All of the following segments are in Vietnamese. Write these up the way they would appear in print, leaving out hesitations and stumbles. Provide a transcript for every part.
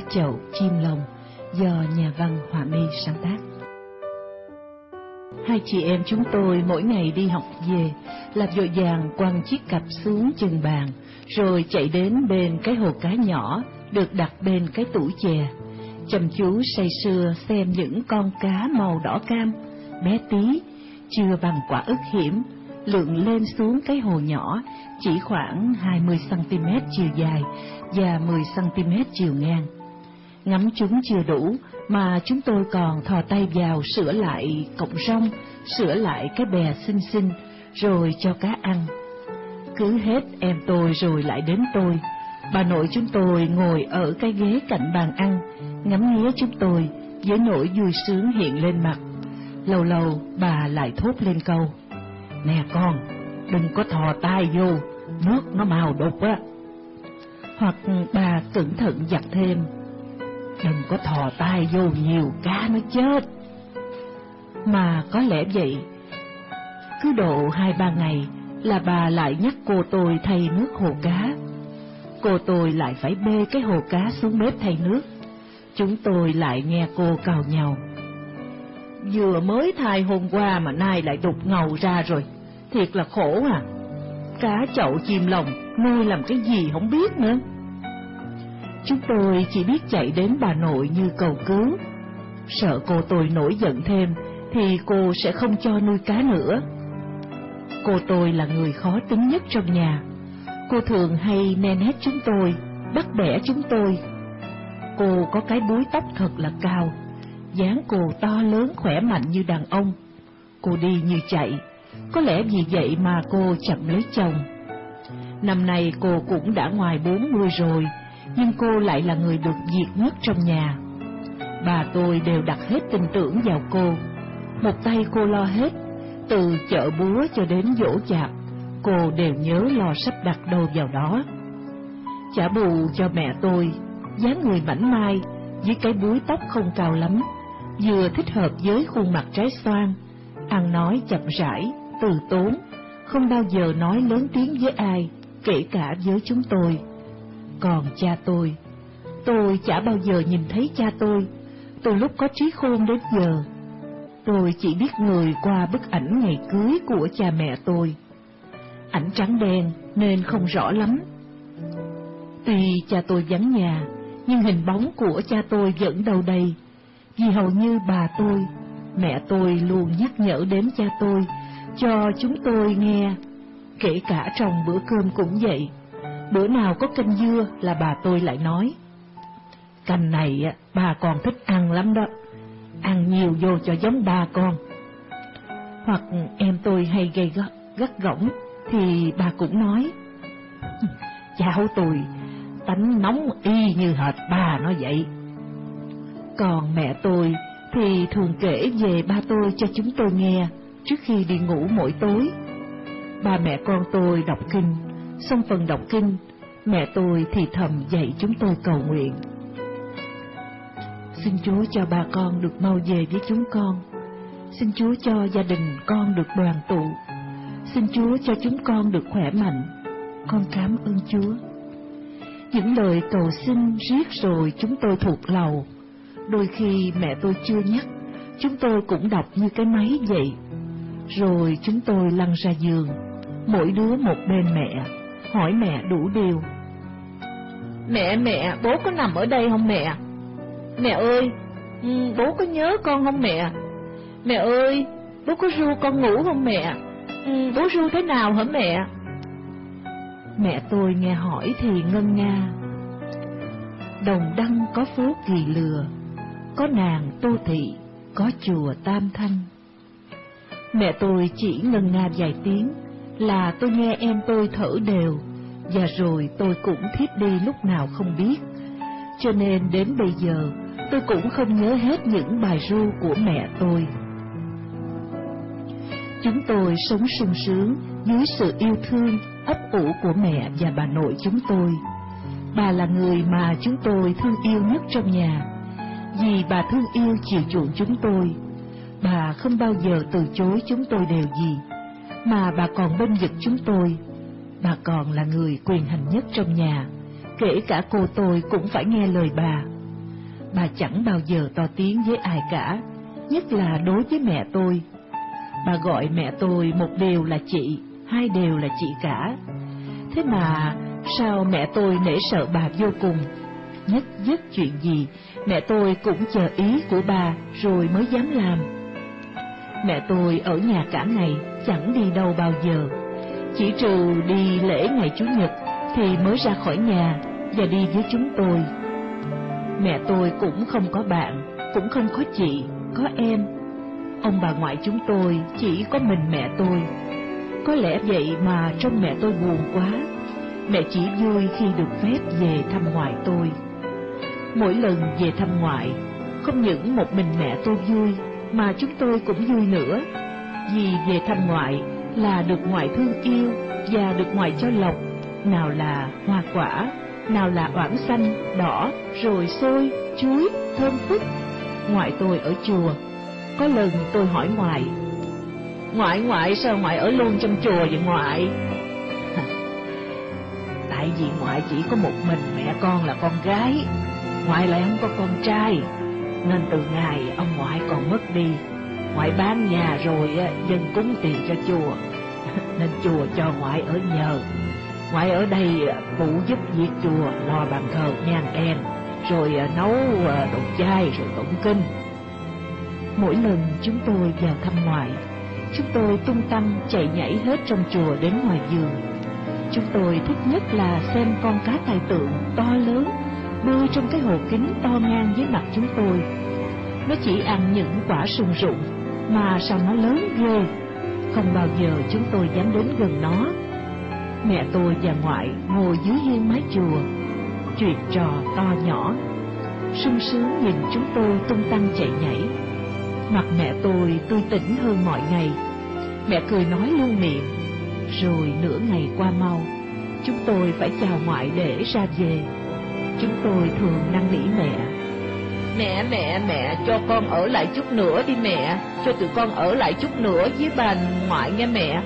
chậu chim lồng do nhà văn Họa Mi sáng tác. Hai chị em chúng tôi mỗi ngày đi học về là vội vàng quăng chiếc cặp xuống chân bàn, rồi chạy đến bên cái hồ cá nhỏ được đặt bên cái tủ chè, chăm chú say sưa xem những con cá màu đỏ cam, bé tí, chưa bằng quả ức hiểm, lượn lên xuống cái hồ nhỏ chỉ khoảng 20 cm chiều dài và 10 cm chiều ngang. Ngắm chúng chưa đủ mà chúng tôi còn thò tay vào sửa lại cọng rong, sửa lại cái bè xinh xinh rồi cho cá ăn. Cứ hết em tôi rồi lại đến tôi. Bà nội chúng tôi ngồi ở cái ghế cạnh bàn ăn, ngắm nghía chúng tôi với nỗi vui sướng hiện lên mặt. Lâu lâu bà lại thốt lên câu: "Nè con, đừng có thò tay vô, nước nó màu đục á." Hoặc bà cẩn thận dặn thêm: "Đừng có thò tay vô nhiều, cá nó chết." Mà có lẽ vậy, cứ độ 2-3 ngày là bà lại nhắc cô tôi thay nước hồ cá. Cô tôi lại phải bê cái hồ cá xuống bếp thay nước. Chúng tôi lại nghe cô càu nhàu: "Vừa mới thay hôm qua mà nay lại đục ngầu ra rồi, thiệt là khổ à. Cá chậu chim lồng nuôi làm cái gì không biết nữa." Chúng tôi chỉ biết chạy đến bà nội như cầu cứu. Sợ cô tôi nổi giận thêm thì cô sẽ không cho nuôi cá nữa. Cô tôi là người khó tính nhất trong nhà. Cô thường hay nen hét chúng tôi, bắt bẻ chúng tôi. Cô có cái búi tóc thật là cao, dáng cô to lớn khỏe mạnh như đàn ông. Cô đi như chạy, có lẽ vì vậy mà cô chậm lấy chồng. Năm nay cô cũng đã ngoài 40 rồi, nhưng cô lại là người được việc nhất trong nhà. Bà tôi đều đặt hết tin tưởng vào cô. Một tay cô lo hết, từ chợ búa cho đến giỗ chạp, cô đều nhớ lo sắp đặt đâu vào đó. Trả bù cho mẹ tôi, dáng người mảnh mai với cái búi tóc không cao lắm, vừa thích hợp với khuôn mặt trái xoan, ăn nói chậm rãi, từ tốn, không bao giờ nói lớn tiếng với ai, kể cả với chúng tôi. Còn cha tôi chả bao giờ nhìn thấy cha tôi từ lúc có trí khôn đến giờ. Tôi chỉ biết người qua bức ảnh ngày cưới của cha mẹ tôi. Ảnh trắng đen nên không rõ lắm. Tuy cha tôi vắng nhà, nhưng hình bóng của cha tôi vẫn đâu đây, vì hầu như bà tôi, mẹ tôi luôn nhắc nhở đến cha tôi cho chúng tôi nghe. Kể cả trong bữa cơm cũng vậy. Bữa nào có canh dưa là bà tôi lại nói: "Canh này bà còn thích ăn lắm đó, ăn nhiều vô cho giống ba con." Hoặc em tôi hay gây gắt gỏng thì bà cũng nói: "Cháu tôi tánh nóng y như hệt bà nó vậy." Còn mẹ tôi thì thường kể về ba tôi cho chúng tôi nghe trước khi đi ngủ mỗi tối. Ba mẹ con tôi đọc kinh, xong phần đọc kinh, mẹ tôi thì thầm dạy chúng tôi cầu nguyện: "Xin Chúa cho ba con được mau về với chúng con. Xin Chúa cho gia đình con được đoàn tụ. Xin Chúa cho chúng con được khỏe mạnh. Con cảm ơn Chúa." Những lời cầu xin riết rồi chúng tôi thuộc lầu. Đôi khi mẹ tôi chưa nhắc, chúng tôi cũng đọc như cái máy vậy. Rồi chúng tôi lăn ra giường, mỗi đứa một bên mẹ, hỏi mẹ đủ điều: Mẹ, bố có nằm ở đây không mẹ? Mẹ ơi, bố có nhớ con không mẹ? Mẹ ơi, bố có ru con ngủ không mẹ? Bố ru thế nào hả mẹ?" Mẹ tôi nghe hỏi thì ngân nga: "Đồng Đăng có phố Kỳ Lừa, có nàng Tô Thị, có chùa Tam Thanh." Mẹ tôi chỉ ngân nga vài tiếng là tôi nghe em tôi thở đều, và rồi tôi cũng thiếp đi lúc nào không biết. Cho nên đến bây giờ tôi cũng không nhớ hết những bài ru của mẹ tôi. Chúng tôi sống sung sướng dưới sự yêu thương, ấp ủ của mẹ và bà nội chúng tôi. Bà là người mà chúng tôi thương yêu nhất trong nhà, vì bà thương yêu chiều chuộng chúng tôi. Bà không bao giờ từ chối chúng tôi điều gì, mà bà còn bênh vực chúng tôi. Bà còn là người quyền hành nhất trong nhà, kể cả cô tôi cũng phải nghe lời bà. bà chẳng bao giờ to tiếng với ai cả, nhất là đối với mẹ tôi. Bà gọi mẹ tôi một đều là chị, hai đều là chị cả. Thế mà sao mẹ tôi nể sợ bà vô cùng, nhất nhất chuyện gì mẹ tôi cũng chờ ý của bà rồi mới dám làm. Mẹ tôi ở nhà cả ngày, chẳng đi đâu bao giờ, chỉ trừ đi lễ ngày Chủ nhật thì mới ra khỏi nhà và đi với chúng tôi. Mẹ tôi cũng không có bạn, cũng không có chị, có em. Ông bà ngoại chúng tôi chỉ có mình mẹ tôi. Có lẽ vậy mà trông mẹ tôi buồn quá. Mẹ chỉ vui khi được phép về thăm ngoại tôi. Mỗi lần về thăm ngoại, không những một mình mẹ tôi vui, mà chúng tôi cũng vui nữa. Vì về thăm ngoại là được ngoại thương yêu và được ngoại cho lộc, nào là hoa quả, nào là oảng xanh, đỏ, rồi xôi, chuối, thơm phức. Ngoại tôi ở chùa. Có lần tôi hỏi ngoại, ngoại sao ngoại ở luôn trong chùa vậy ngoại? Tại vì ngoại chỉ có một mình mẹ con là con gái, ngoại lại không có con trai, nên từ ngày ông ngoại còn mất đi, ngoại bán nhà rồi dân cúng tiền cho chùa, nên chùa cho ngoại ở nhờ. Ngoại ở đây phụ giúp việc chùa, lo bàn thờ nhang đèn, rồi nấu đồ chay, rồi tụng kinh. Mỗi lần chúng tôi vào thăm ngoại, chúng tôi tung tăng chạy nhảy hết trong chùa đến ngoài vườn. Chúng tôi thích nhất là xem con cá tài tượng to lớn bơi trong cái hồ kính to ngang với mặt chúng tôi. Nó chỉ ăn những quả sùng rụng, mà sao nó lớn ghê, không bao giờ chúng tôi dám đến gần nó. Mẹ tôi và ngoại ngồi dưới hiên mái chùa, chuyện trò to nhỏ, sung sướng nhìn chúng tôi tung tăng chạy nhảy. Mặt mẹ tôi tươi tỉnh hơn mọi ngày, mẹ cười nói luôn miệng. Rồi nửa ngày qua mau, chúng tôi phải chào ngoại để ra về. Chúng tôi thường năn nỉ mẹ, cho con ở lại chút nữa đi mẹ, cho tụi con ở lại chút nữa với bà ngoại nghe mẹ.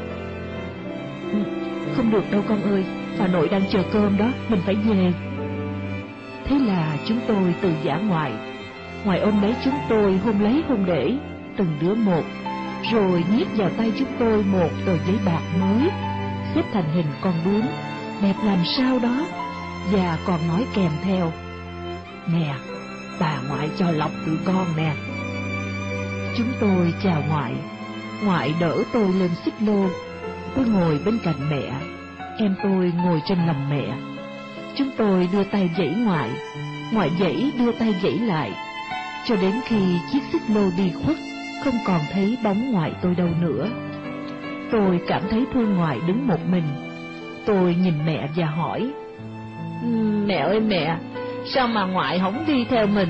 Không được đâu con ơi, bà nội đang chờ cơm đó, mình phải về. Thế là chúng tôi từ giã ngoại. Ngoại ôm lấy chúng tôi hôn lấy hôn để, từng đứa một, rồi nhét vào tay chúng tôi một tờ giấy bạc mới, xếp thành hình con bướm, đẹp làm sao đó, và còn nói kèm theo: nè, bà ngoại cho lộc tụi con nè. Chúng tôi chào ngoại, ngoại đỡ tôi lên xích lô. Tôi ngồi bên cạnh mẹ, em tôi ngồi trên lòng mẹ. Chúng tôi đưa tay vẫy ngoại, ngoại vẫy đưa tay vẫy lại, cho đến khi chiếc xích lô đi khuất, không còn thấy bóng ngoại tôi đâu nữa. Tôi cảm thấy thương ngoại đứng một mình. Tôi nhìn mẹ và hỏi: mẹ ơi mẹ, sao mà ngoại không đi theo mình?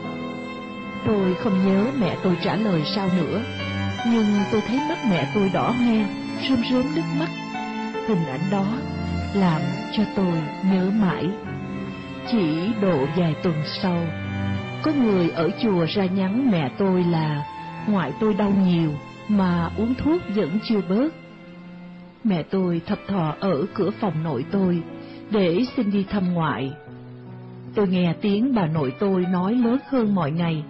Tôi không nhớ mẹ tôi trả lời sao nữa, nhưng tôi thấy mắt mẹ tôi đỏ hoe, rơm rớm nước mắt. Hình ảnh đó làm cho tôi nhớ mãi. Chỉ độ vài tuần sau, có người ở chùa ra nhắn mẹ tôi là ngoại tôi đau nhiều mà uống thuốc vẫn chưa bớt. Mẹ tôi thập thò ở cửa phòng nội tôi để xin đi thăm ngoại. Tôi nghe tiếng bà nội tôi nói lớn hơn mọi ngày: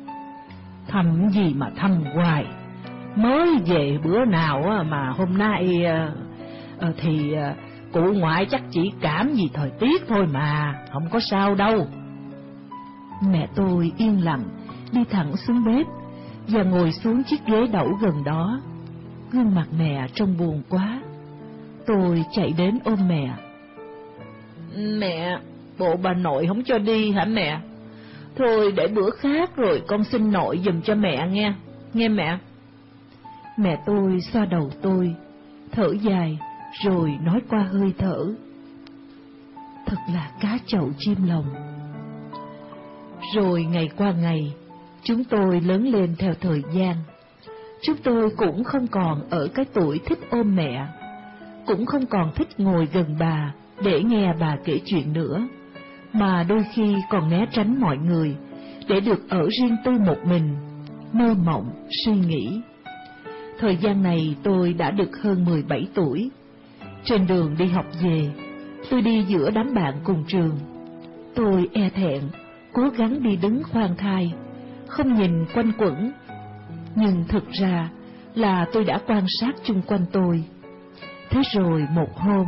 thăm gì mà thăm hoài, mới về bữa nào mà hôm nay thì cụ ngoại chắc chỉ cảm gì thời tiết thôi mà, không có sao đâu. Mẹ tôi yên lặng đi thẳng xuống bếp và ngồi xuống chiếc ghế đẩu gần đó. Gương mặt mẹ trông buồn quá. Tôi chạy đến ôm mẹ. Mẹ, bộ bà nội không cho đi hả mẹ? Thôi để bữa khác rồi con xin nội giùm cho mẹ nghe, nghe mẹ. Mẹ tôi xoa đầu tôi, thở dài rồi nói qua hơi thở: thật là cá chậu chim lồng. Rồi ngày qua ngày, chúng tôi lớn lên theo thời gian. Chúng tôi cũng không còn ở cái tuổi thích ôm mẹ, cũng không còn thích ngồi gần bà để nghe bà kể chuyện nữa, mà đôi khi còn né tránh mọi người để được ở riêng tư một mình, mơ mộng, suy nghĩ. Thời gian này tôi đã được hơn 17 tuổi. Trên đường đi học về, tôi đi giữa đám bạn cùng trường. Tôi e thẹn, cố gắng đi đứng khoan thai, không nhìn quanh quẩn. Nhưng thực ra là tôi đã quan sát chung quanh tôi. Thế rồi một hôm,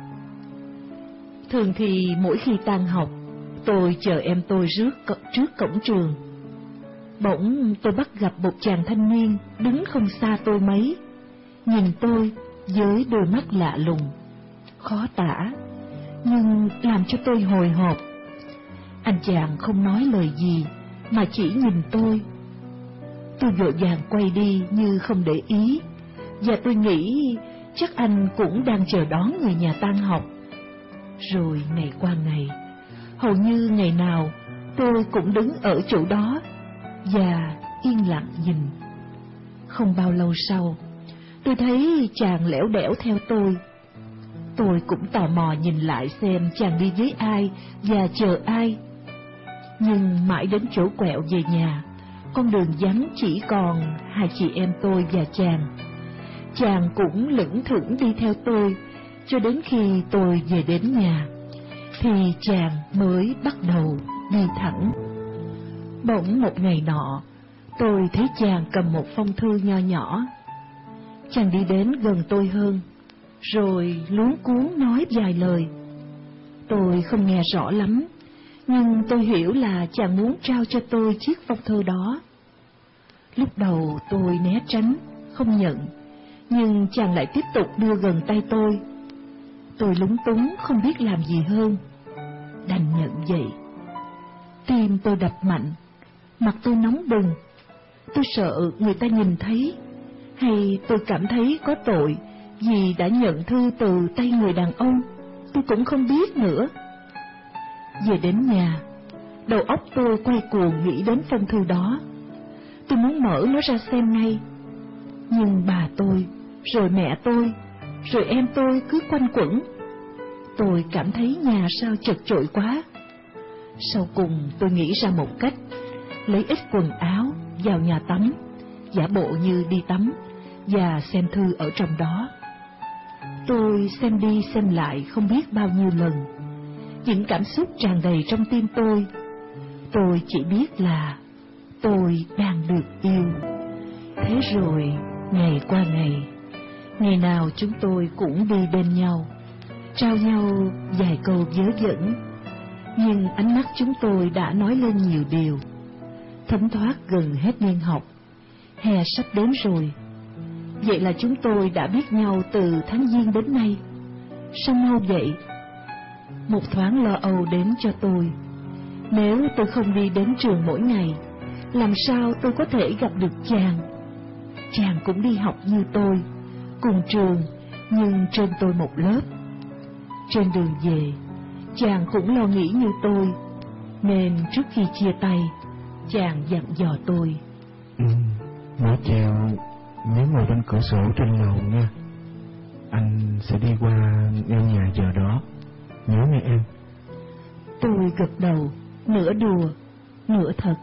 thường thì mỗi khi tan học, tôi chờ em tôi trước cổng trường. Bỗng tôi bắt gặp một chàng thanh niên đứng không xa tôi mấy, nhìn tôi với đôi mắt lạ lùng, khó tả, nhưng làm cho tôi hồi hộp. Anh chàng không nói lời gì mà chỉ nhìn tôi. Tôi vội vàng quay đi như không để ý, và tôi nghĩ chắc anh cũng đang chờ đón người nhà tan học. Rồi ngày qua ngày, hầu như ngày nào tôi cũng đứng ở chỗ đó và yên lặng nhìn. Không bao lâu sau, tôi thấy chàng lẻo đẻo theo tôi. Tôi cũng tò mò nhìn lại xem chàng đi với ai và chờ ai. Nhưng mãi đến chỗ quẹo về nhà, con đường vắng chỉ còn hai chị em tôi và chàng. Chàng cũng lững thững đi theo tôi cho đến khi tôi về đến nhà, thì chàng mới bắt đầu đi thẳng. Bỗng một ngày nọ, tôi thấy chàng cầm một phong thư nho nhỏ. Chàng đi đến gần tôi hơn, rồi luống cuống nói vài lời. Tôi không nghe rõ lắm, nhưng tôi hiểu là chàng muốn trao cho tôi chiếc phong thư đó. Lúc đầu tôi né tránh, không nhận, nhưng chàng lại tiếp tục đưa gần tay tôi. Tôi lúng túng không biết làm gì hơn, đành nhận vậy. Tim tôi đập mạnh, mặt tôi nóng bừng. Tôi sợ người ta nhìn thấy, hay tôi cảm thấy có tội vì đã nhận thư từ tay người đàn ông, tôi cũng không biết nữa. Về đến nhà, đầu óc tôi quay cuồng nghĩ đến phong thư đó. Tôi muốn mở nó ra xem ngay, nhưng bà tôi, rồi mẹ tôi, rồi em tôi cứ quanh quẩn. Tôi cảm thấy nhà sao chật chội quá. Sau cùng tôi nghĩ ra một cách, lấy ít quần áo vào nhà tắm, giả bộ như đi tắm, và xem thư ở trong đó. Tôi xem đi xem lại không biết bao nhiêu lần. Những cảm xúc tràn đầy trong tim tôi. Tôi chỉ biết là tôi đang được yêu. Thế rồi ngày qua ngày, ngày nào chúng tôi cũng đi bên nhau, trao nhau vài câu vớ vẩn. Nhưng ánh mắt chúng tôi đã nói lên nhiều điều. Thấm thoát gần hết niên học, hè sắp đến rồi. Vậy là chúng tôi đã biết nhau từ tháng Giêng đến nay. Sao mau vậy? Một thoáng lo âu đến cho tôi. Nếu tôi không đi đến trường mỗi ngày, làm sao tôi có thể gặp được chàng? Chàng cũng đi học như tôi, cùng trường, nhưng trên tôi một lớp. Trên đường về, chàng cũng lo nghĩ như tôi, nên trước khi chia tay, chàng dặn dò tôi. Mỗi chiều nhớ ngồi bên cửa sổ trên lầu nha. Anh sẽ đi qua ngôi nhà giờ đó, nhớ nghe em. Tôi gật đầu, nửa đùa, nửa thật.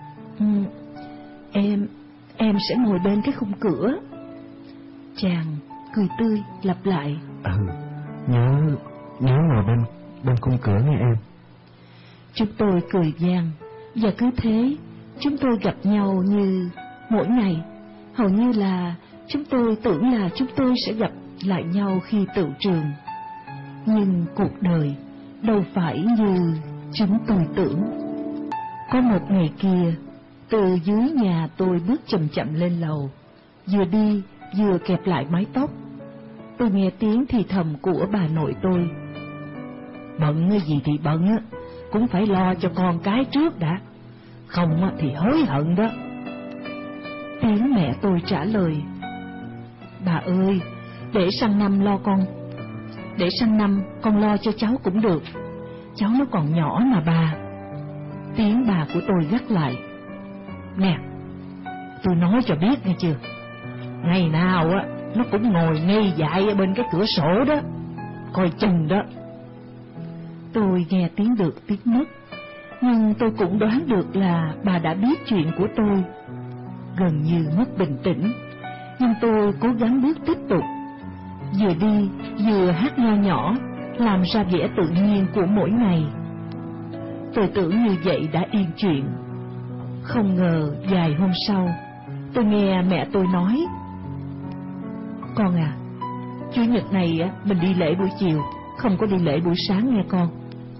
Em sẽ ngồi bên cái khung cửa. Chàng cười tươi lặp lại. Nhớ ngồi bên khung cửa nghe em. Chúng tôi cười vang, và cứ thế chúng tôi gặp nhau như mỗi ngày. Hầu như là chúng tôi tưởng là chúng tôi sẽ gặp lại nhau khi tựu trường. Nhưng cuộc đời đâu phải như chúng tôi tưởng. Có một ngày kia, từ dưới nhà tôi bước chậm chậm lên lầu, vừa đi vừa kẹp lại mái tóc. Tôi nghe tiếng thì thầm của bà nội tôi. Bận cái gì thì bận á, cũng phải lo cho con cái trước đã, không thì hối hận đó. Tiếng mẹ tôi trả lời. Bà ơi, để sang năm con lo cho cháu cũng được, cháu nó còn nhỏ mà bà. Tiếng bà của tôi gắt lại. Nè, tôi nói cho biết nghe chưa, ngày nào á nó cũng ngồi ngây dại ở bên cái cửa sổ đó, coi chừng đó. Tôi nghe tiếng được tiếng mất, nhưng tôi cũng đoán được là bà đã biết chuyện của tôi. Gần như mất bình tĩnh, nhưng tôi cố gắng bước tiếp tục, vừa đi vừa hát nho nhỏ, làm ra vẻ tự nhiên của mỗi ngày. Tôi tưởng như vậy đã yên chuyện. Không ngờ vài hôm sau, tôi nghe mẹ tôi nói: "Con à, Chủ nhật này mình đi lễ buổi chiều, không có đi lễ buổi sáng nghe con."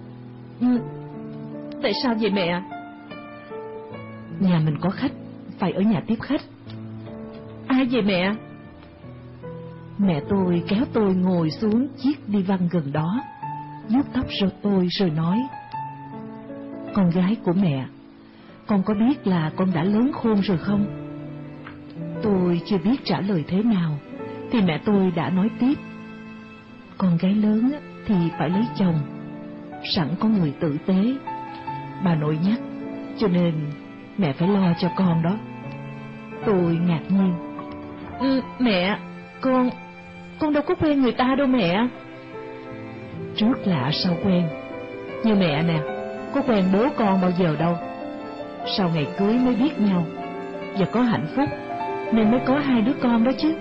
Tại sao vậy mẹ? Nhà mình có khách, phải ở nhà tiếp khách. Ai vậy mẹ? Mẹ tôi kéo tôi ngồi xuống chiếc đi văn gần đó, vuốt tóc rồi tôi rồi nói: "Con gái của mẹ, con có biết là con đã lớn khôn rồi không?" Tôi chưa biết trả lời thế nào thì mẹ tôi đã nói tiếp: "Con gái lớn thì phải lấy chồng, sẵn có người tử tế. Bà nội nhắc, cho nên mẹ phải lo cho con đó." Tôi ngạc nhiên: "Mẹ, con đâu có quen người ta đâu mẹ." Trước lạ sau quen. Như mẹ nè, có quen bố con bao giờ đâu. Sau ngày cưới mới biết nhau và có hạnh phúc nên mới có 2 đứa con đó chứ.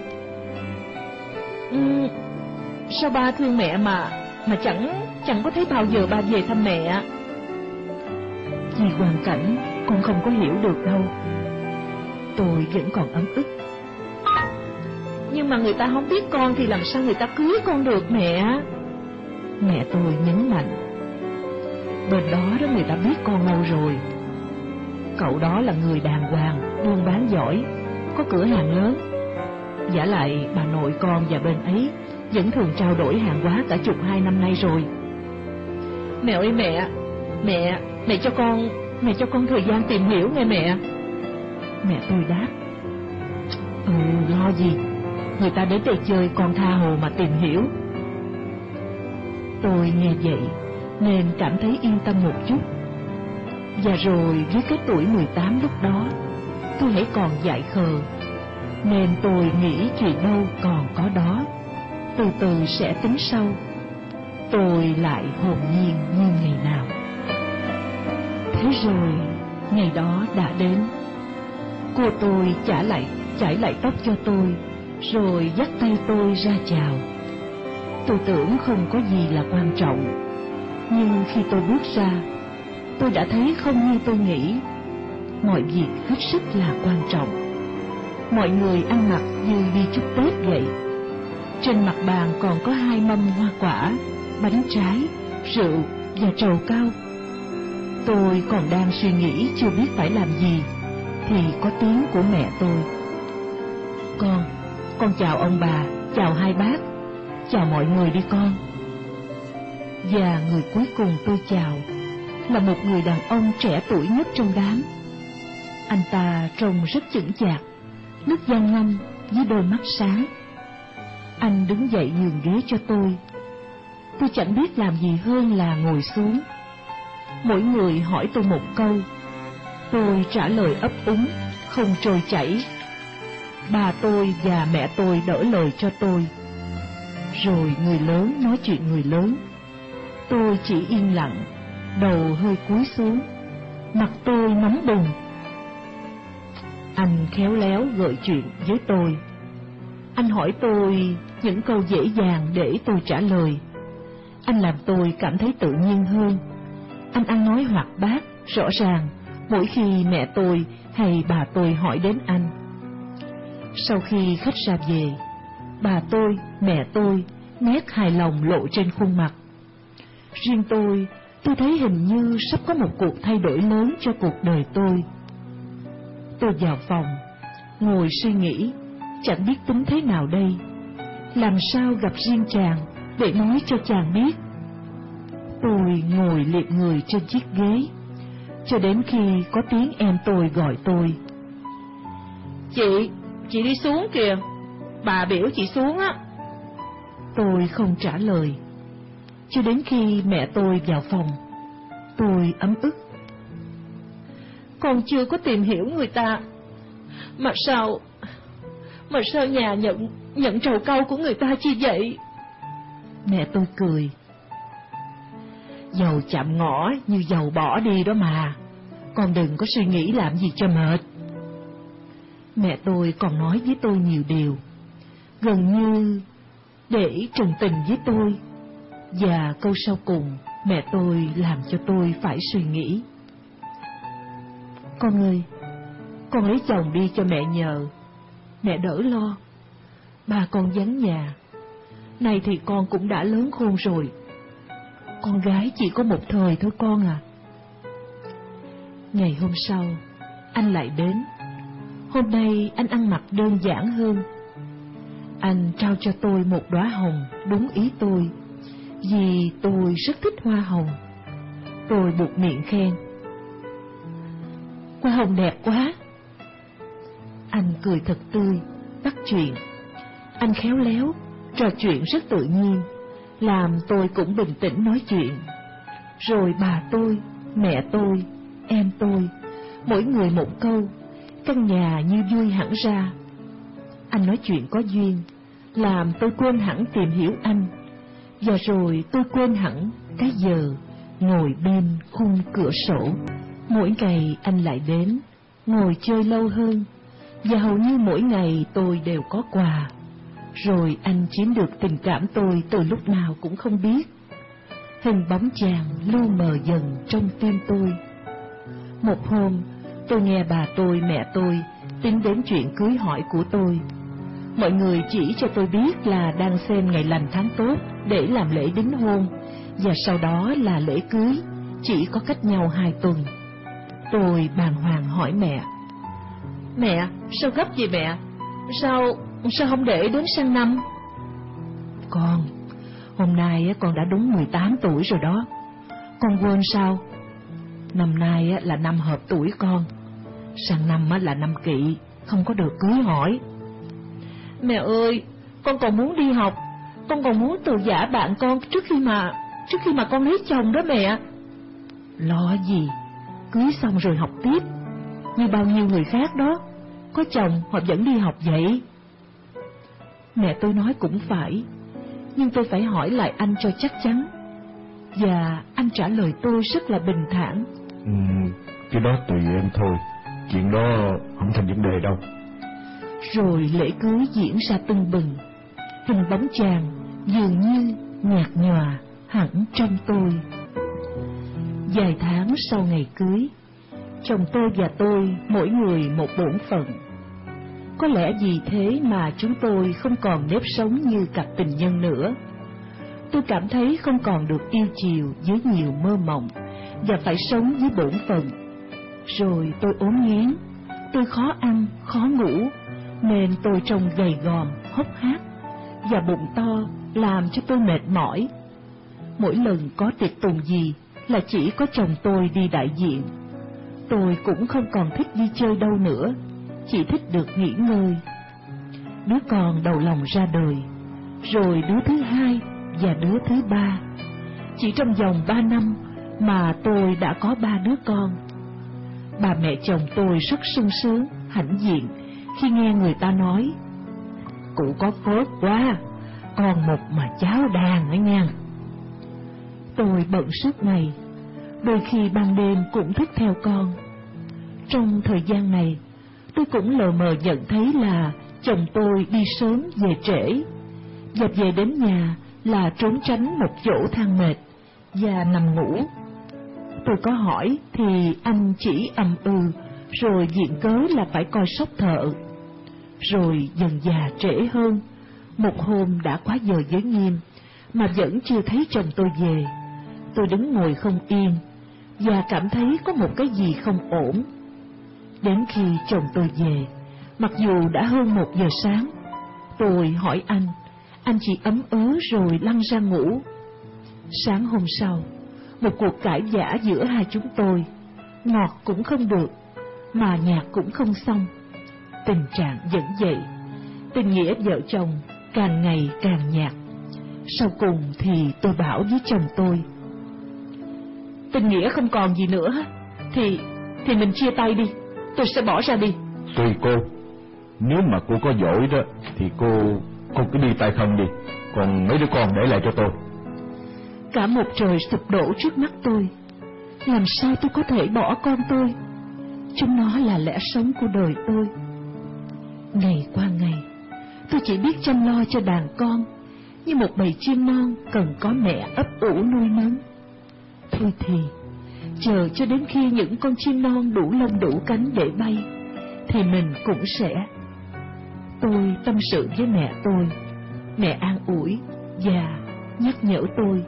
Sao ba thương mẹ mà chẳng có thấy bao giờ ba về thăm mẹ? Vì hoàn cảnh con không có hiểu được đâu. Tôi vẫn còn ấm ức. Nhưng mà người ta không biết con thì làm sao người ta cưới con được mẹ? Mẹ tôi nhấn mạnh: "Bên đó người ta biết con lâu rồi. Cậu đó là người đàng hoàng, buôn bán giỏi, có cửa hàng lớn. Vả lại bà nội con và bên ấy vẫn thường trao đổi hàng hóa cả 12 năm nay rồi." Mẹ ơi mẹ cho con thời gian tìm hiểu nghe mẹ. Mẹ tôi đáp: Lo gì, người ta đến đây chơi con tha hồ mà tìm hiểu." Tôi nghe vậy nên cảm thấy yên tâm một chút. Và rồi với cái tuổi 18 lúc đó, tôi hãy còn dại khờ, nên tôi nghĩ chuyện đâu còn có đó, từ từ sẽ tính sau. Tôi lại hồn nhiên như ngày nào. Thế rồi ngày đó đã đến. Cô tôi chải lại tóc cho tôi, rồi dắt tay tôi ra chào. Tôi tưởng không có gì là quan trọng, nhưng khi tôi bước ra, tôi đã thấy không như tôi nghĩ. Mọi việc hết sức là quan trọng. Mọi người ăn mặc như đi chúc Tết vậy. Trên mặt bàn còn có 2 mâm hoa quả, bánh trái, rượu và trầu cao. Tôi còn đang suy nghĩ chưa biết phải làm gì thì có tiếng của mẹ tôi: Con chào ông bà, chào 2 bác, chào mọi người đi con." Và người cuối cùng tôi chào là một người đàn ông trẻ tuổi nhất trong đám. Anh ta trông rất chững chạc, nước da ngăm với đôi mắt sáng. Anh đứng dậy nhường ghế cho tôi. Tôi chẳng biết làm gì hơn là ngồi xuống. Mỗi người hỏi tôi một câu, tôi trả lời ấp úng, không trôi chảy. Bà tôi và mẹ tôi đỡ lời cho tôi. Rồi người lớn nói chuyện người lớn. Tôi chỉ yên lặng, đầu hơi cúi xuống, mặt tôi nóng bừng. Anh khéo léo gợi chuyện với tôi. Anh hỏi tôi những câu dễ dàng để tôi trả lời. Anh làm tôi cảm thấy tự nhiên hơn. Anh ăn nói hoạt bát, rõ ràng mỗi khi mẹ tôi hay bà tôi hỏi đến anh. Sau khi khách ra về, bà tôi, mẹ tôi nét hài lòng lộ trên khuôn mặt. Riêng tôi thấy hình như sắp có một cuộc thay đổi lớn cho cuộc đời tôi. Tôi vào phòng, ngồi suy nghĩ, chẳng biết tính thế nào đây. Làm sao gặp riêng chàng để nói cho chàng biết. Tôi ngồi liệm người trên chiếc ghế, cho đến khi có tiếng em tôi gọi tôi: Chị đi xuống kìa, bà biểu chị xuống á." Tôi không trả lời, cho đến khi mẹ tôi vào phòng. Tôi ấm ức: "Con chưa có tìm hiểu người ta, mà sao nhà nhận trầu cau của người ta chi vậy?" Mẹ tôi cười: "Dầu chạm ngõ như dầu bỏ đi đó mà, con đừng có suy nghĩ làm gì cho mệt." Mẹ tôi còn nói với tôi nhiều điều, gần như để trần tình với tôi. Và câu sau cùng Mẹ tôi làm cho tôi phải suy nghĩ. Con ơi, con lấy chồng đi cho mẹ nhờ, mẹ đỡ lo. Ba con vắng nhà, nay thì con cũng đã lớn khôn rồi. Con gái chỉ có một thời thôi con à. Ngày hôm sau, anh lại đến. Hôm nay anh ăn mặc đơn giản hơn. Anh trao cho tôi một đóa hồng đúng ý tôi, vì tôi rất thích hoa hồng. Tôi buột miệng khen: hoa hồng đẹp quá. Anh cười thật tươi, bắt chuyện. Anh khéo léo, trò chuyện rất tự nhiên, làm tôi cũng bình tĩnh nói chuyện. Rồi bà tôi, mẹ tôi, em tôi, mỗi người một câu, căn nhà như vui hẳn ra. Anh nói chuyện có duyên, làm tôi quên hẳn tìm hiểu anh. Và rồi tôi quên hẳn cái giờ ngồi bên khung cửa sổ. Mỗi ngày anh lại đến, ngồi chơi lâu hơn, và hầu như mỗi ngày tôi đều có quà. Rồi anh chiếm được tình cảm tôi từ lúc nào cũng không biết. Hình bóng chàng lu mờ dần trong tim tôi. Một hôm, tôi nghe bà tôi, mẹ tôi tính đến chuyện cưới hỏi của tôi. Mọi người chỉ cho tôi biết là đang xem ngày lành tháng tốt để làm lễ đính hôn, và sau đó là lễ cưới, chỉ có cách nhau 2 tuần. Tôi bàng hoàng hỏi mẹ: Mẹ, sao gấp vậy mẹ? Sao không để đến sang năm? Con, hôm nay con đã đúng 18 tuổi rồi đó. Con quên sao? Năm nay là năm hợp tuổi con, sang năm là năm Kỵ, không có được cưới hỏi. Mẹ ơi, con còn muốn đi học, con còn muốn từ giã bạn con trước khi mà con lấy chồng đó mẹ. Lo gì, cưới xong rồi học tiếp, như bao nhiêu người khác đó, có chồng họ vẫn đi học vậy. Mẹ tôi nói cũng phải, nhưng tôi phải hỏi lại anh cho chắc chắn. Và anh trả lời tôi rất là bình thản: Cái đó tùy em thôi, chuyện đó không thành vấn đề đâu. Rồi lễ cưới diễn ra tưng bừng. Hình bóng chàng dường như nhạt nhòa hẳn trong tôi. Vài tháng sau ngày cưới, chồng tôi và tôi mỗi người một bổn phận. Có lẽ vì thế mà chúng tôi không còn nếp sống như cặp tình nhân nữa. Tôi cảm thấy không còn được yêu chiều với nhiều mơ mộng, và phải sống với bổn phận. Rồi tôi ốm nghén, tôi khó ăn, khó ngủ, nên tôi trông gầy gòm, hốc hác, và bụng to làm cho tôi mệt mỏi. Mỗi lần có tiệc tùng gì là chỉ có chồng tôi đi đại diện. Tôi cũng không còn thích đi chơi đâu nữa, chỉ thích được nghỉ ngơi. Đứa con đầu lòng ra đời, rồi đứa thứ hai và đứa thứ ba. Chỉ trong vòng 3 năm mà tôi đã có 3 đứa con. Bà mẹ chồng tôi rất sung sướng, hãnh diện khi nghe người ta nói: Cụ có phước quá, con một mà cháu đàn ấy nha. Tôi bận suốt ngày, đôi khi ban đêm cũng thức theo con. Trong thời gian này, tôi cũng lờ mờ nhận thấy là chồng tôi đi sớm về trễ, và về đến nhà là trốn tránh một chỗ than mệt và nằm ngủ. Tôi có hỏi thì anh chỉ rồi viện cớ là phải coi sóc thợ. Rồi dần già trễ hơn, một hôm đã quá giờ giới nghiêm mà vẫn chưa thấy chồng tôi về. Tôi đứng ngồi không yên và cảm thấy có một cái gì không ổn. Đến khi chồng tôi về, mặc dù đã hơn 1 giờ sáng, tôi hỏi anh chỉ ấm ớ rồi lăn ra ngủ. Sáng hôm sau, một cuộc cãi vã giữa hai chúng tôi, ngọt cũng không được, mà nhạt cũng không xong. Tình trạng vẫn vậy, tình nghĩa vợ chồng càng ngày càng nhạt. Sau cùng thì tôi bảo với chồng tôi: Tình nghĩa không còn gì nữa, thì mình chia tay đi, tôi sẽ bỏ ra đi. Tùy cô, nếu mà cô có giỏi đó thì cô cứ đi tay không đi, còn mấy đứa con để lại cho tôi. Cả một trời sụp đổ trước mắt tôi. Làm sao tôi có thể bỏ con tôi? Chúng nó là lẽ sống của đời tôi. Ngày qua ngày, tôi chỉ biết chăm lo cho đàn con, như một bầy chim non cần có mẹ ấp ủ nuôi nấng. Thôi thì chờ cho đến khi những con chim non đủ lông đủ cánh để bay thì mình cũng sẽ. Tôi tâm sự với mẹ tôi. Mẹ an ủi và nhắc nhở tôi.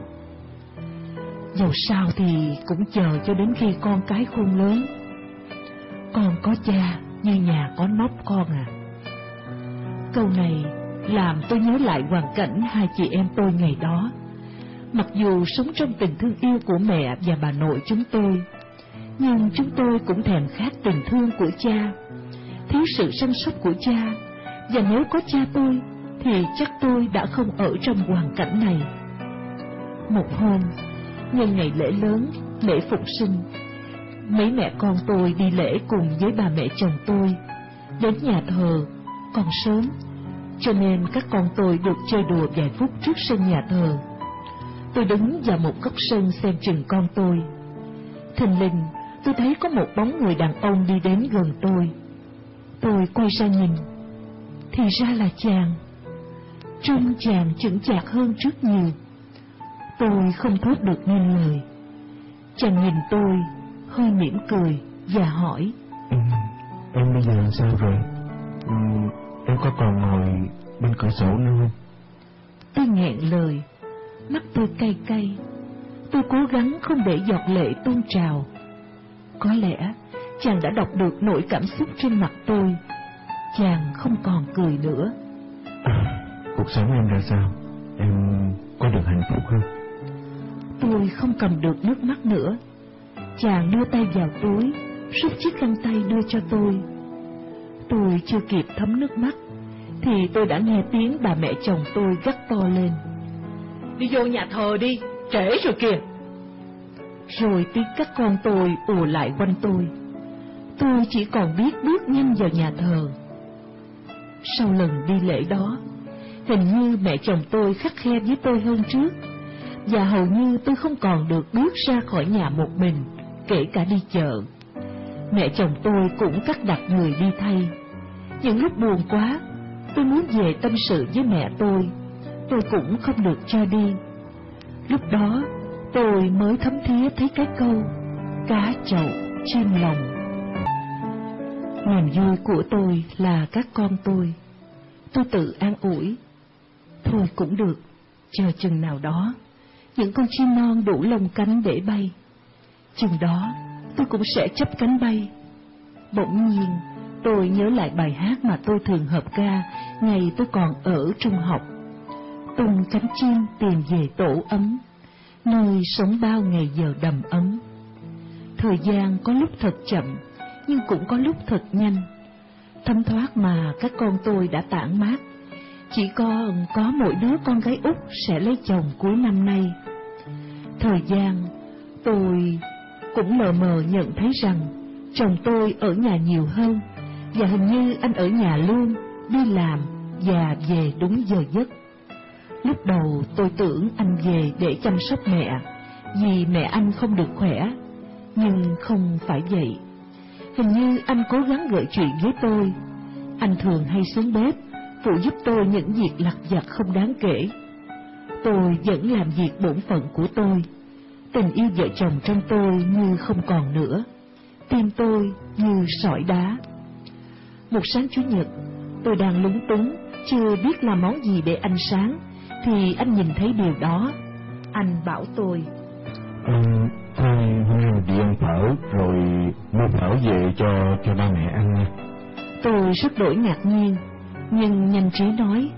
Dẫu sao thì cũng chờ cho đến khi con cái khôn lớn. Con có cha như nhà có nóc con à. Câu này làm tôi nhớ lại hoàn cảnh hai chị em tôi ngày đó. Mặc dù sống trong tình thương yêu của mẹ và bà nội chúng tôi, nhưng chúng tôi cũng thèm khát tình thương của cha, thiếu sự săn sóc của cha. Và nếu có cha tôi thì chắc tôi đã không ở trong hoàn cảnh này. Một hôm, nhân ngày lễ lớn, lễ Phục sinh, mấy mẹ con tôi đi lễ cùng với bà mẹ chồng tôi. Đến nhà thờ còn sớm, cho nên các con tôi được chơi đùa vài phút trước sân nhà thờ. Tôi đứng vào một góc sân xem chừng con tôi. Thình lình tôi thấy có một bóng người đàn ông đi đến gần tôi. Tôi quay ra nhìn, thì ra là chàng. Trông chàng chững chạc hơn rất nhiều. Tôi không thốt được nên lời. Chàng nhìn tôi, hơi mỉm cười và hỏi: Em bây giờ làm sao rồi? Em có còn ngồi bên cửa sổ nữa không? Tôi nghẹn lời, mắt tôi cay cay. Tôi cố gắng không để giọt lệ tuôn trào. Có lẽ chàng đã đọc được nỗi cảm xúc trên mặt tôi. Chàng không còn cười nữa. Cuộc sống em ra sao? Em có được hạnh phúc không? Tôi không cầm được nước mắt nữa. Chàng đưa tay vào túi, rút chiếc khăn tay đưa cho tôi. Tôi chưa kịp thấm nước mắt thì tôi đã nghe tiếng bà mẹ chồng tôi gắt to lên: Đi vô nhà thờ đi, trễ rồi kìa. Rồi tiếng các con tôi ùa lại quanh tôi. Tôi chỉ còn biết bước nhanh vào nhà thờ. Sau lần đi lễ đó, hình như mẹ chồng tôi khắt khe với tôi hơn trước, và hầu như tôi không còn được bước ra khỏi nhà một mình, kể cả đi chợ. Mẹ chồng tôi cũng cắt đặt người đi thay. Những lúc buồn quá, tôi muốn về tâm sự với mẹ tôi cũng không được cho đi. Lúc đó tôi mới thấm thía thấy cái câu cá chậu chim lòng. Niềm vui của tôi là các con tôi. Tôi tự an ủi: thôi cũng được, chờ chừng nào đó những con chim non đủ lông cánh để bay, chừng đó tôi cũng sẽ chắp cánh bay. Bỗng nhiên tôi nhớ lại bài hát mà tôi thường hợp ca ngày tôi còn ở trung học: tung cánh chim tìm về tổ ấm, nơi sống bao ngày giờ đầm ấm. Thời gian có lúc thật chậm, nhưng cũng có lúc thật nhanh. Thấm thoát mà các con tôi đã tản mát. Chỉ có mỗi đứa con gái út sẽ lấy chồng cuối năm nay. Thời gian tôi cũng lờ mờ nhận thấy rằng chồng tôi ở nhà nhiều hơn, và hình như anh ở nhà luôn, đi làm và về đúng giờ giấc. Lúc đầu tôi tưởng anh về để chăm sóc mẹ, vì mẹ anh không được khỏe, nhưng không phải vậy. Hình như anh cố gắng gợi chuyện với tôi. Anh thường hay xuống bếp phụ giúp tôi những việc lặt vặt không đáng kể. Tôi vẫn làm việc bổn phận của tôi. Tình yêu vợ chồng trong tôi như không còn nữa. Tim tôi như sỏi đá. Một sáng Chủ nhật, tôi đang lúng túng, chưa biết làm món gì để ăn sáng, thì anh nhìn thấy điều đó. Anh bảo tôi: thôi hôm nay đi ăn phở, rồi mua phở về cho ba mẹ ăn nha. Tôi rất đổi ngạc nhiên, nhưng nhanh trí nói: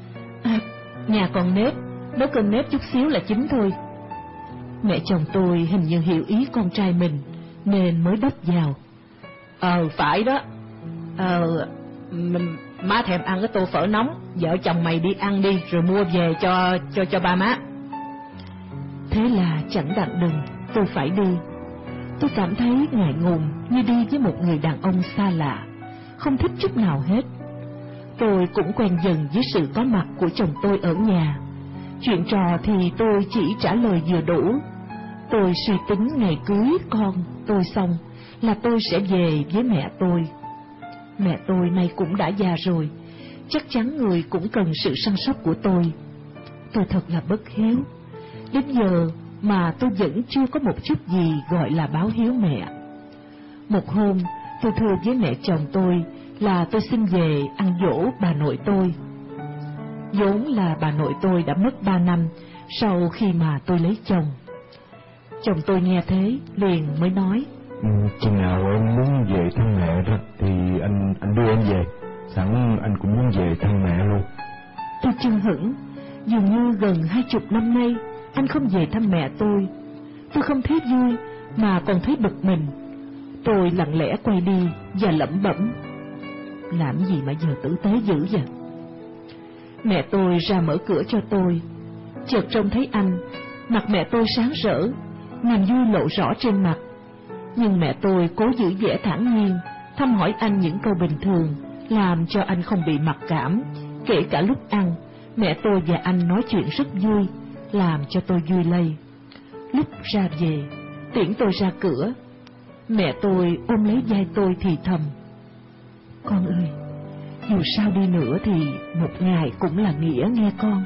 nhà còn nếp, nấu cơm nếp chút xíu là chín thôi. Mẹ chồng tôi hình như hiểu ý con trai mình, nên mới đốc vào: phải đó, má thèm ăn cái tô phở nóng, vợ chồng mày đi ăn đi, rồi mua về cho ba má. Thế là chẳng đặng đừng, tôi phải đi. Tôi cảm thấy ngại ngùng như đi với một người đàn ông xa lạ, không thích chút nào hết. Tôi cũng quen dần với sự có mặt của chồng tôi ở nhà. Chuyện trò thì tôi chỉ trả lời vừa đủ. Tôi suy tính ngày cưới con tôi xong là tôi sẽ về với mẹ tôi. Mẹ tôi nay cũng đã già rồi, chắc chắn người cũng cần sự săn sóc của tôi. Tôi thật là bất hiếu. Đến giờ mà tôi vẫn chưa có một chút gì gọi là báo hiếu mẹ. Một hôm, tôi thưa với mẹ chồng tôi là tôi xin về ăn giỗ bà nội tôi. Vốn là bà nội tôi đã mất 3 năm sau khi mà tôi lấy chồng. Chồng tôi nghe thế liền mới nói: chừng nào em muốn về thăm mẹ đó thì anh đưa em về, sẵn anh cũng muốn về thăm mẹ luôn. Tôi chưng hửng, dường như gần 20 năm nay anh không về thăm mẹ tôi. Tôi không thấy vui mà còn thấy bực mình. Tôi lặng lẽ quay đi và lẩm bẩm: làm gì mà giờ tử tế dữ vậy? Mẹ tôi ra mở cửa cho tôi. Chợt trông thấy anh, mặt mẹ tôi sáng rỡ, niềm vui lộ rõ trên mặt. Nhưng mẹ tôi cố giữ vẻ thản nhiên, thăm hỏi anh những câu bình thường, làm cho anh không bị mặc cảm. Kể cả lúc ăn, mẹ tôi và anh nói chuyện rất vui, làm cho tôi vui lây. Lúc ra về, tiễn tôi ra cửa, mẹ tôi ôm lấy vai tôi thì thầm: con ơi, dù sao đi nữa thì một ngày cũng là nghĩa nghe con.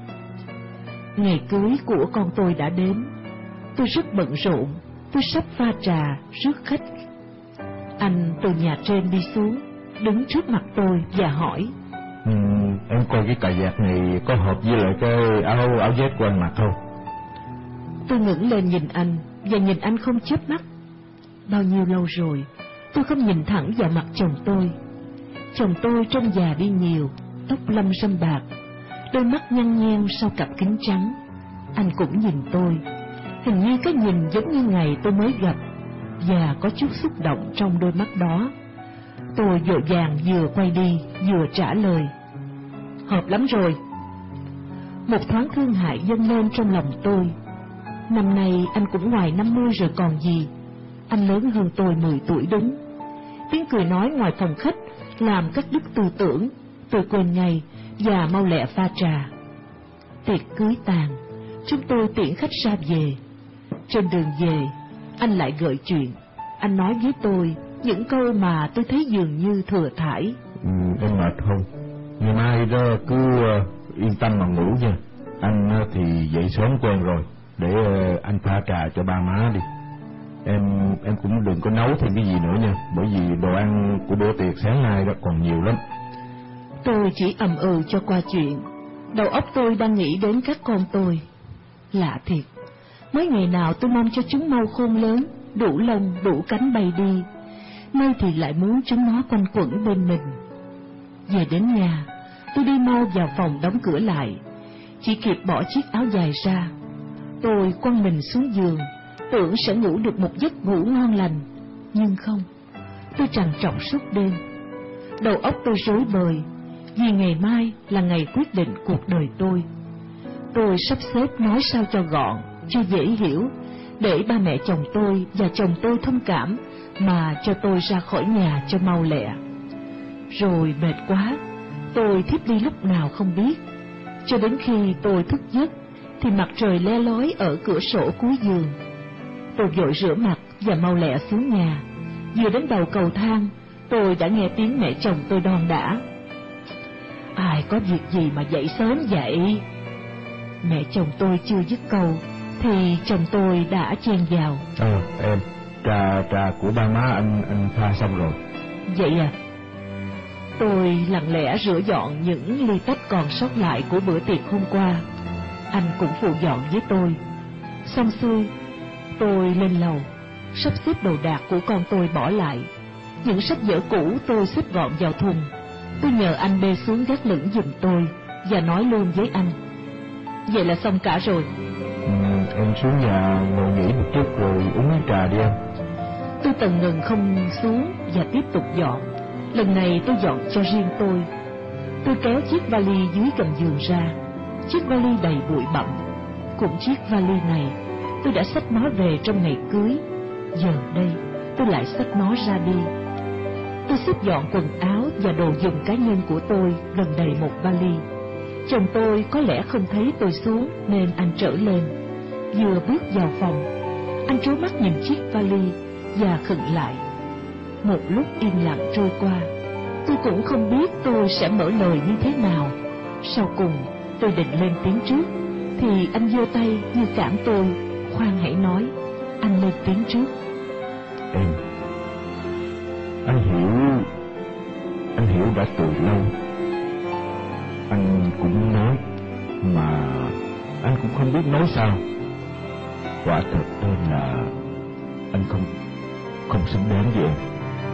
Ngày cưới của con tôi đã đến. Tôi rất bận rộn, tôi sắp pha trà rước khách. Anh từ nhà trên đi xuống, đứng trước mặt tôi và hỏi: em coi cái cà vạt này có hợp với lại cái áo vest của anh mặc không? Tôi ngẩng lên nhìn anh và nhìn anh không chớp mắt. Bao nhiêu lâu rồi tôi không nhìn thẳng vào mặt chồng tôi. Chồng tôi trông già đi nhiều, tóc lâm râm bạc, đôi mắt nhăn nheo sau cặp kính trắng. Anh cũng nhìn tôi, hình như cái nhìn giống như ngày tôi mới gặp, và có chút xúc động trong đôi mắt đó. Tôi vội vàng vừa quay đi vừa trả lời: hợp lắm rồi. Một thoáng thương hại dâng lên trong lòng tôi. Năm nay anh cũng ngoài 50 rồi còn gì. Anh lớn hơn tôi 10 tuổi đúng. Tiếng cười nói ngoài phòng khách làm cắt đứt tư tưởng. Tôi quên ngay và mau lẹ pha trà. Tiệc cưới tàn, chúng tôi tiễn khách ra về. Trên đường về, anh lại gợi chuyện. Anh nói với tôi những câu mà tôi thấy dường như thừa thãi. Em mệt không? Ngày mai đó cứ yên tâm mà ngủ nha. Anh thì dậy sớm quen rồi, để anh pha trà cho ba má đi. Em cũng đừng có nấu thêm cái gì nữa nha, bởi vì đồ ăn của bữa tiệc sáng nay đó còn nhiều lắm. Tôi chỉ ầm ừ cho qua chuyện. Đầu óc tôi đang nghĩ đến các con tôi. Lạ thiệt, mấy ngày nào tôi mong cho chúng mau khôn lớn, đủ lông đủ cánh bay đi, nay thì lại muốn chúng nó quanh quẩn bên mình. Về đến nhà, tôi đi mau vào phòng đóng cửa lại, chỉ kịp bỏ chiếc áo dài ra. Tôi quăng mình xuống giường, tưởng sẽ ngủ được một giấc ngủ ngon lành, nhưng không. Tôi trằn trọc suốt đêm. Đầu óc tôi rối bời, vì ngày mai là ngày quyết định cuộc đời tôi. Tôi sắp xếp nói sao cho gọn, cho dễ hiểu, để ba mẹ chồng tôi và chồng tôi thông cảm mà cho tôi ra khỏi nhà cho mau lẹ. Rồi mệt quá, tôi thiếp đi lúc nào không biết. Cho đến khi tôi thức giấc thì mặt trời le lói ở cửa sổ cuối giường. Tôi vội rửa mặt và mau lẹ xuống nhà. Vừa đến đầu cầu thang, tôi đã nghe tiếng mẹ chồng tôi đon đả: ai có việc gì mà dậy sớm vậy? Mẹ chồng tôi chưa dứt câu thì chồng tôi đã chen vào: em, trà của ba má anh pha xong rồi. Vậy à? Tôi lặng lẽ rửa dọn những ly tách còn sót lại của bữa tiệc hôm qua. Anh cũng phụ dọn với tôi. Xong xuôi, tôi lên lầu, sắp xếp đồ đạc của con tôi bỏ lại. Những sách vở cũ tôi xếp gọn vào thùng. Tôi nhờ anh bê xuống gác lửng giùm tôi và nói luôn với anh: vậy là xong cả rồi. Em xuống nhà ngồi nghỉ một chút rồi uống miếng trà đi em. Tôi tần ngần không xuống và tiếp tục dọn. Lần này tôi dọn cho riêng tôi. Tôi kéo chiếc vali dưới gầm giường ra. Chiếc vali đầy bụi bặm. Cũng chiếc vali này tôi đã xách nó về trong ngày cưới. Giờ đây tôi lại xách nó ra đi. Tôi xếp dọn quần áo và đồ dùng cá nhân của tôi gần đầy một vali. Chồng tôi có lẽ không thấy tôi xuống nên anh trở lên. Vừa bước vào phòng, anh trố mắt nhìn chiếc vali và khựng lại. Một lúc yên lặng trôi qua, tôi cũng không biết tôi sẽ mở lời như thế nào. Sau cùng tôi định lên tiếng trước thì anh giơ tay như cản tôi tiếng trước. Em, anh hiểu đã từ lâu. Anh cũng nói mà anh cũng không biết nói sao. Quả thật tên là anh không xứng đáng với em.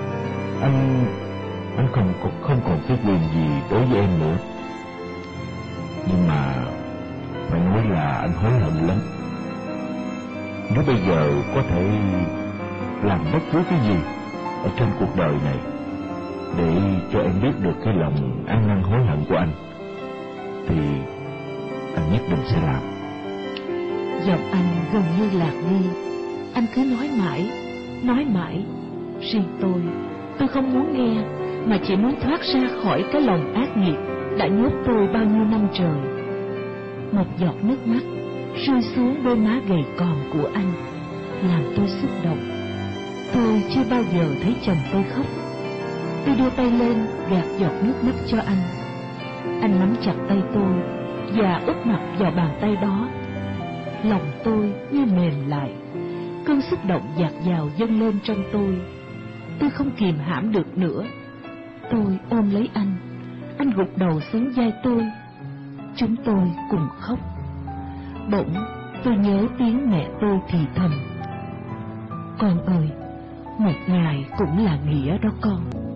Anh không còn cái quyền gì đối với em nữa. Nhưng mà phải nói là anh hối hận lắm. Nếu bây giờ có thể làm bất cứ cái gì ở trên cuộc đời này để cho em biết được cái lòng ăn năn hối hận của anh, thì anh nhất định sẽ làm. Giọng anh gần như lạc đi. Anh cứ nói mãi. Riêng tôi không muốn nghe, mà chỉ muốn thoát ra khỏi cái lòng ác nghiệt đã nhốt tôi bao nhiêu năm trời. Một giọt nước mắt rơi xuống đôi má gầy còm của anh, làm tôi xúc động. Tôi chưa bao giờ thấy chồng tôi khóc. Tôi đưa tay lên gạt giọt nước mắt cho anh. Anh nắm chặt tay tôi và úp mặt vào bàn tay đó. Lòng tôi như mềm lại. Cơn xúc động dạt dào dâng lên trong tôi. Tôi không kìm hãm được nữa. Tôi ôm lấy anh. Anh gục đầu xuống vai tôi. Chúng tôi cùng khóc. Bỗng tôi nhớ tiếng mẹ tôi thì thầm: "Con ơi, một ngày cũng là nghĩa đó con."